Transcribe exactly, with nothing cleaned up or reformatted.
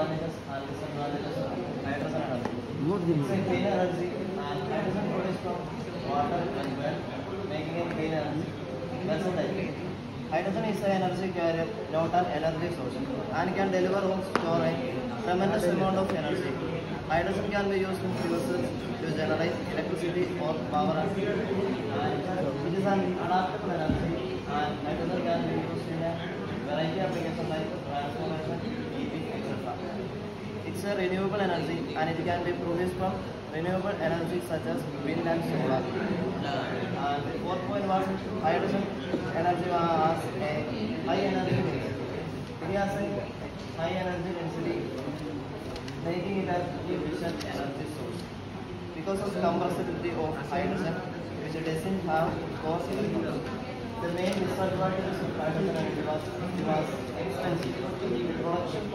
advantages and disadvantages of hydrogen energy. Not the It's a clean energy and hydrogen produced from water and wind, making it clean energy. Versatile. Hydrogen is an energy carrier, not an energy source, and can deliver or store a tremendous amount of energy. Hydrogen can be used in fuel cells to generate electricity or power, and it is an adaptable energy, and hydrogen can be used in a variety of applications like transformation, heating, et cetera. It's a renewable energy, and it can be produced from renewable energy such as wind and solar. And the fourth point was hydrogen energy has a high energy density. It has a high energy density, making it an efficient energy source. Because of the compressibility of hydrogen, which doesn't have coarse electrons. The main disadvantages of hydrogen energy was it was expensive. The production